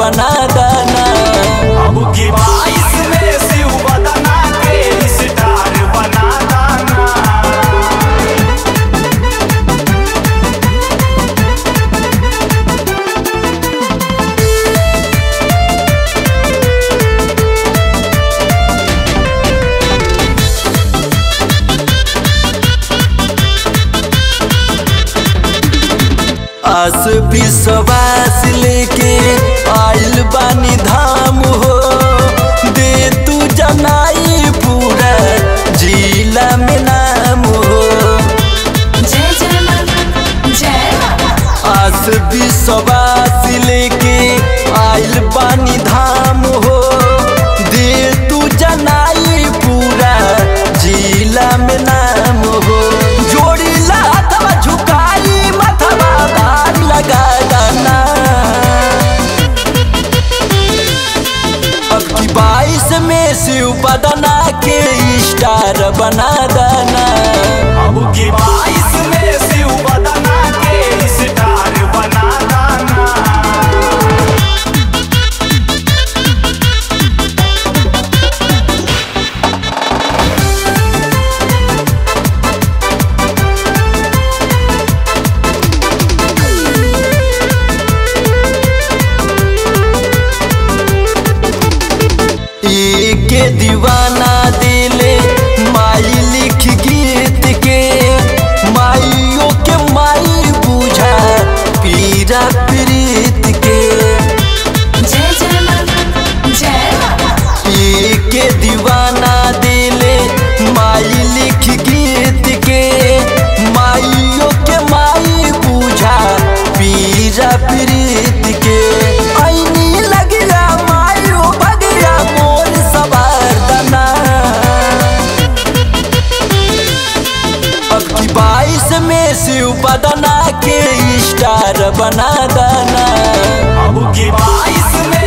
बना देना। अब की 22 में शिव बदना के स्टार बना देना। आस विश्वास लेके आइल बानी धाम हो, दे तू जनाई पूरा जिला में नाम हो। जय जय मां जय मां। आस विश्वास लेके आइल बानी धाम हो, दे तू जनाई पूरा जिला में नाम हो। जोड़ी लाथवा झुकाई मथवा दार लगा देना। अब की 22 में शिव बदना के स्टार बना देना। अब की 22 में शिव बदना के स्टार बना देना। के दीवाना दिले माई लिख गीत के, माइयों के माई बुझा पीरा प्रीत के। जय जय मां जय मां। के दीवाना दिले माई लिख गीत के, माइयों के माई बुझा पीरा प्रीत के। ऐनी लगिया माइयो बगिया मोर सवार दना। अब की 22 में शिव बदना के स्टार बना देना। अब की 22 में